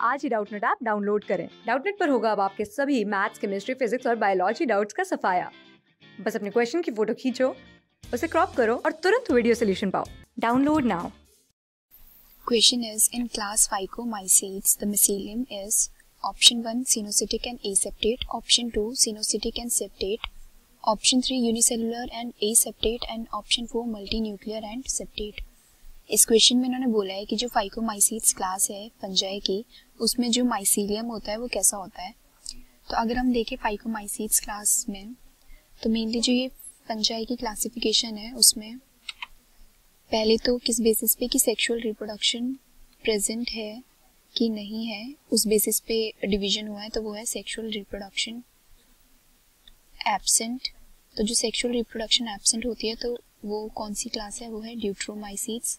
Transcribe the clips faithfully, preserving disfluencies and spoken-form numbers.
आज ही Doubtnut app download करें। डाउटनेट पर होगा अब आपके सभी मैथ्स, केमिस्ट्री, फिजिक्स और बायोलॉजी डाउट्स का सफाया। बस अपने क्वेश्चन की फोटो खींचो, उसे क्रॉप करो और तुरंत वीडियो सोल्यूशन पाओ। Download now. Question is, in class Phycomycetes, the mycelium is option one cenocytic and aseptate, option two cenocytic and septate, option three unicellular and aseptate and option four multinuclear and septate. इस question में इन्होंने बोला है कि जो phycomycetes class है fungi की, उसमें जो माइसीलियम होता है वो कैसा होता है। तो अगर हम देखें फाइकोमाइसीट्स क्लास में, तो मेनली जो ये फंजाई की क्लासिफिकेशन है उसमें पहले तो किस बेसिस पे कि सेक्सुअल रिप्रोडक्शन प्रेजेंट है कि नहीं है, उस बेसिस पे डिवीजन हुआ है, तो वो है सेक्सुअल रिप्रोडक्शन एब्सेंट। तो जो सेक्सुअल रिप्रोडक्शन एब्सेंट होती है तो वो कौन सी क्लास है, वो है ड्यूट्रोमाइसीट्स।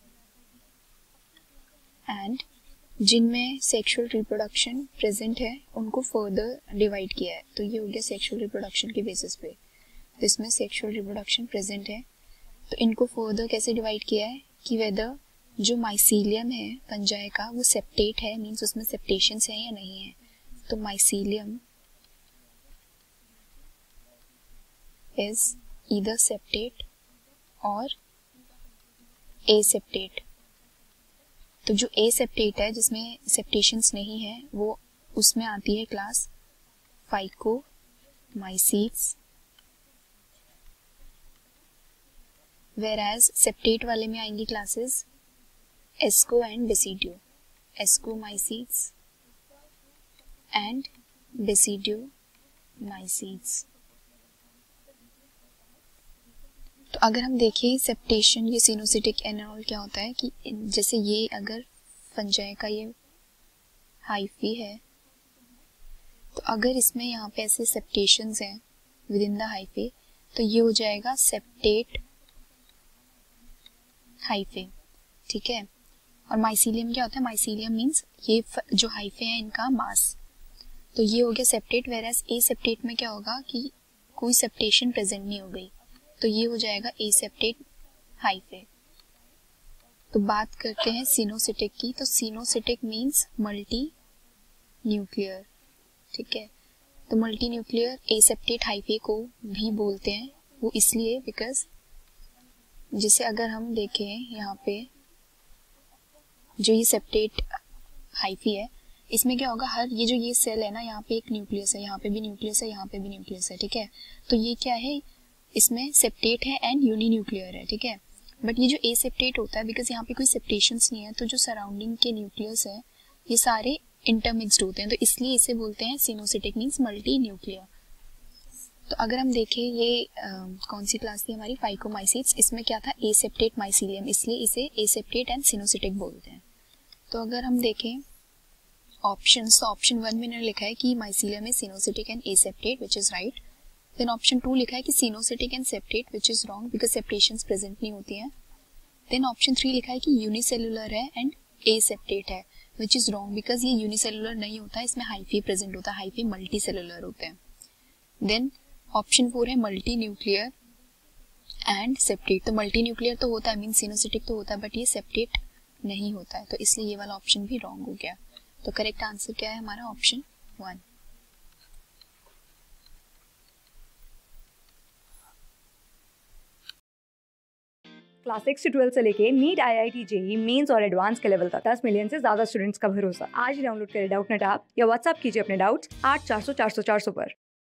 एंड जिनमें सेक्सुअल रिप्रोडक्शन प्रेजेंट है उनको फर्दर डिवाइड किया है, तो ये हो गया सेक्सुअल रिप्रोडक्शन के बेसिस पे। तो इसमें सेक्सुअल रिप्रोडक्शन प्रेजेंट है, तो इनको फर्दर कैसे डिवाइड किया है कि वेदर जो माइसीलियम है फंजाई का वो सेप्टेट है, मींस उसमें सेप्टेशंस हैं या नहीं है। तो माइसीलियम इज ईदर सेप्टेट और एसेप्टेट। तो जो एसेप्टेट है जिसमें सेप्टेशंस नहीं है वो उसमें आती है क्लास फाइकोमाइसीट्स, whereas सेप्टेट वाले में आएंगी classes asco and basidio, ascomycetes and basidiomycetes. तो अगर हम देखें सेप्टेशन, ये सिनोसिटिक एनॉल क्या होता है कि जैसे ये अगर फंजाई का ये हाइफी है, तो अगर इसमें यहाँ पे ऐसे सेप्टेशंस हैं विद इन द हाइफे, तो ये हो जाएगा सेप्टेट हाइफे, ठीक है। और माइसीलियम क्या होता है, माइसीलियम मींस ये जो हाइफे हैं इनका मास, तो ये हो गया सेप्टेट। वेरएस ए सेप्टेट में क्या होगा कि कोई सेप्टेशन प्रेजेंट नहीं हो गई, तो ये हो जाएगा एसेप्टेट हाइफे। तो बात करते हैं सिनोसिटिक की, तो सिनोसिटिक मींस मल्टी न्यूक्लियर, ठीक है। तो मल्टी न्यूक्लियर एसेप्टेट हाइफे को भी बोलते हैं, वो इसलिए बिकॉज जिसे अगर हम देखें यहाँ पे जो ये सेप्टेट हाइफी है, इसमें क्या होगा, हर ये जो ये सेल है ना, यहाँ पे एक न्यूक्लियस है, यहाँ पे भी न्यूक्लियस है, यहाँ पे भी न्यूक्लियस है, ठीक है। तो ये क्या है, इसमें सेप्टेट है एंड यूनी न्यूक्लियर है, ठीक है। बट ये जो ए सेप्टेट होता है, बिकॉज यहाँ पे कोई सेप्टेशंस नहीं है, तो जो सराउंडिंग के न्यूक्लियस है ये सारे इंटरमिक्स्ड होते हैं, तो इसलिए इसे बोलते हैं सिनोसिटिक मींस मल्टी न्यूक्लियर। तो अगर हम देखें ये आ, कौन सी क्लास थी हमारी फाइकोमाइसीट्स, इसमें क्या था एसेप्टेट माइसीलियम, इसलिए इसे एसेप्टेट एंड सिनोसिटिक बोलते हैं। तो अगर हम देखें ऑप्शन, तो ऑप्शन वन में इन्होंने लिखा है कि mycelium is coenocytic and aseptate, which is right. Then option two लिखा है कि coenocytic and septate, which is wrong because septations present नहीं होती हैं। देन ऑप्शन थ्री लिखा है कि यूनिसेलुलर है एंड एसेप्टेट है, विच इज रॉन्ग बिकॉज ये यूनिसेलुलर नहीं होता है, इसमें हाइफी प्रेजेंट होता है, हाइफी मल्टी सेलुलर होते हैं। देन ऑप्शन फोर है मल्टी न्यूक्लियर एंड सेप्टेट। तो मल्टी न्यूक्लियर तो होता है, मीन सिनोसिटिक तो होता है, बट ये सेप्टेट नहीं होता है, तो इसलिए ये वाला ऑप्शन भी रॉन्ग हो गया। तो करेक्ट आंसर क्या है हमारा, ऑप्शन वन। क्लास सिक्स से ट्वेल्थ से लेके NEET, I I T, JEE mains और एडवांस के लेवल तक दस मिलियन से ज्यादा स्टूडेंट्स का भरोसा। आज ही डाउनलोड करें डाउटनेट ऐप या व्हाट्सएप कीजिए अपने डाउट्स आठ चार सौ चार सौ चार सौ पर।